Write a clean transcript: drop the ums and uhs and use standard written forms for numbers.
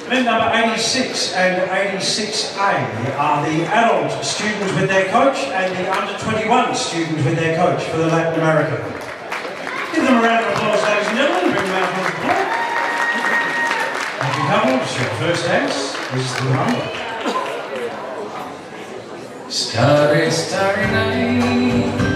Men number 86 and 86A are the adult students with their coach and the under 21 students with their coach for the Latin America. Give them a round of applause, ladies and gentlemen. Bring them out on the floor. Happy couples, your first dance is the Rumba. Starry, starry night.